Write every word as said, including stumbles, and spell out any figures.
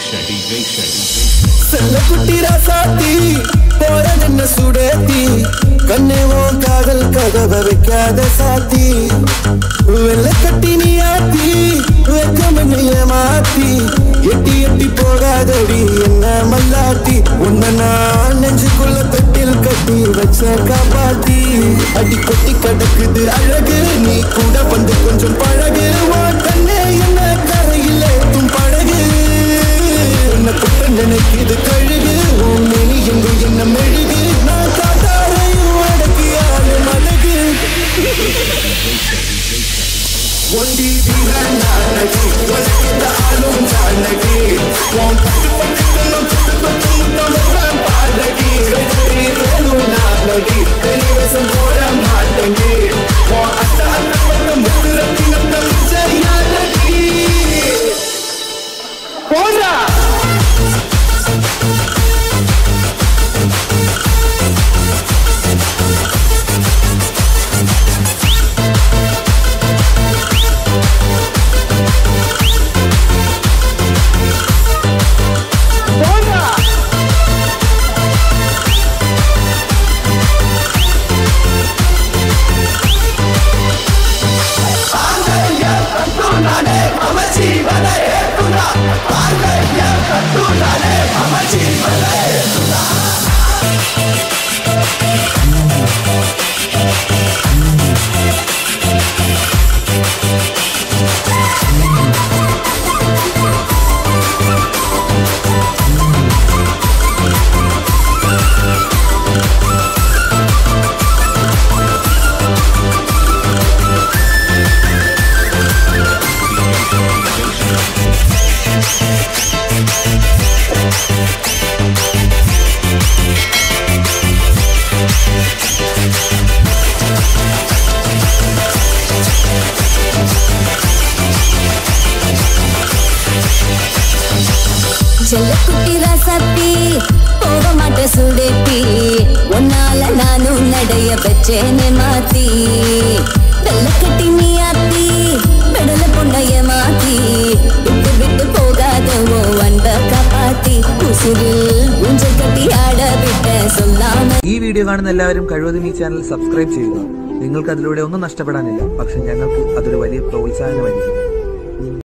செல்லக்குட்டி ராசாத்தி போறதென்ன சுடேத்தி கண்ணேவோ காதல் கதவை வைக்காத சாத்தி வெள்ள கட்டி நீ ஆத்தி வெக்கமண்ணைய மாத்தி எட்டி எட்டி போகாதடி என்ன மல்லாத்தி உன்ன நான் நெஞ்சுக்குள்ள தொட்டில் கட்டி வச்ச காப்பாத்தி அடி கொட்டி கிடக்குது அழகு நீ கூட வந்து கொஞ்சம் பழகு கண்ணே என்ன கரையில் ஏத்தும் பழகு என்ன குட்ட நினைக்குது கழுகு உன் நெனி எங்கு என்ன மெழுகு நான் காட்டாரையும் அடக்கியாலும் அழகு ஒண்டி வீரன் நானகி உனக்கிட்ட ஆளும் நானகி உன் பட்டு பட்டுக்கணும் பட்டு பட்டு முத்தம் பாடகி வேணும் நானகி கலிவசம் போட மாட்டங்கி உன் அத்த அத்த பட்ட முத்துரத்தி நத்தம் சரியானகி போடா செல்லக்குட்டி ராசாத்தி போக மாட்ட சுடேத்தி உன்னால நானும் நடைய பெற்றேனே மாத்தி வெள்ள கட்டி நீ ஆத்தி பெடல பொண்ணைய மாத்தி விட்டு விட்டு போகாத ஓ அன்ப காப்பாத்தி உசிரில் ஊஞ்சல் கட்டி ஆட விட்ட சொல்லாம. ഈ വീഡിയോ കാണുന്ന എല്ലാവരും കഴിവതും ഈ ചാനൽ സബ്സ്ക്രൈബ് ചെയ്യുക. നിങ്ങൾക്ക് അതിലൂടെ ഒന്നും നഷ്ടപ്പെടാനില്ല, പക്ഷെ ഞങ്ങൾക്ക് അതൊരു വലിയ പ്രോത്സാഹനമായിരിക്കും.